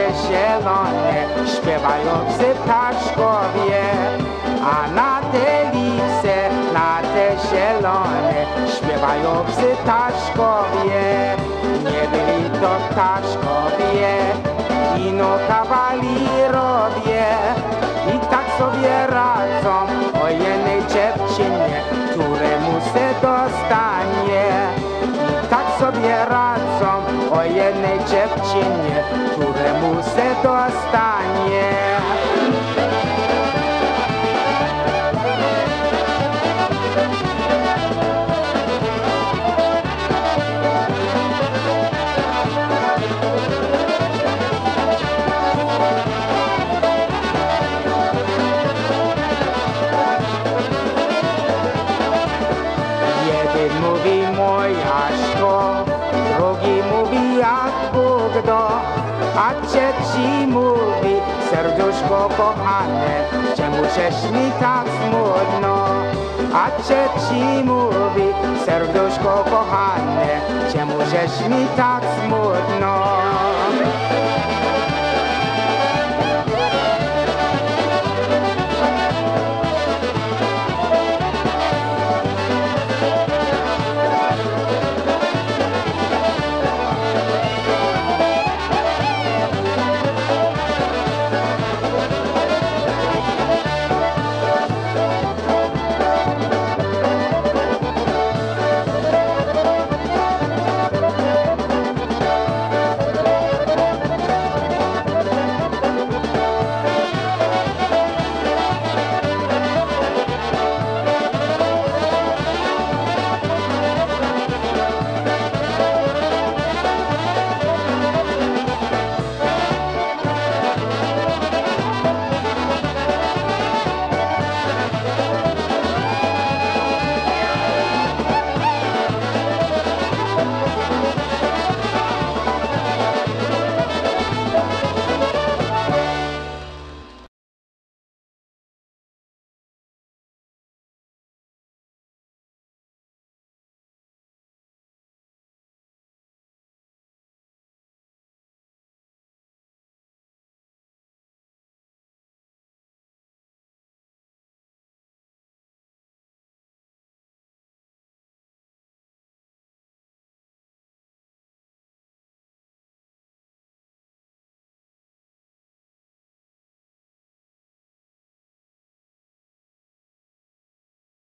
zielone śpiewają psy ptaszkowie, a na te lipce, na te zielone śpiewają psy ptaszkowie. Nie byli to ptaszkowie, ino kawalirowie, i tak sobie radzą o jednej dziewczynie, któremu se dostanie. I tak sobie radzą o jednej dziewczynie, któremu se dostanie. Jeden mówi mojaśko, drugi mówi jak Bóg do, a trzeci mówi serduszko kochane, czemu żeś mi tak smutno? A trzeci mówi serduszko kochane, czemu żeś mi tak smutno?